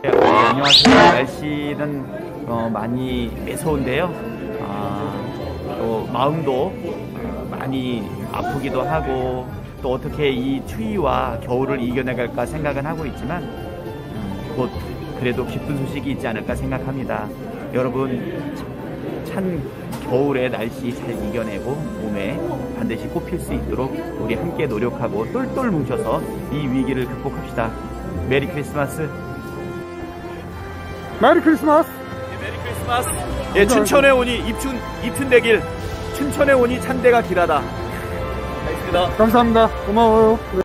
안녕하세요. 날씨는 많이 매서운데요. 또 마음도 많이 아프기도 하고 또 어떻게 이 추위와 겨울을 이겨내갈까 생각은 하고 있지만 곧 그래도 기쁜 소식이 있지 않을까 생각합니다. 여러분 찬 겨울의 날씨 잘 이겨내고 몸에 반드시 꼽힐 수 있도록 우리 함께 노력하고 똘똘 뭉쳐서 이 위기를 극복합시다. 메리 크리스마스. 메리 크리스마스. 메리 크리스마스. 예, 춘천에 오니 입춘되길. 춘천에 오니 찬대가 길하다. 알겠습니다. 감사합니다. 고마워요.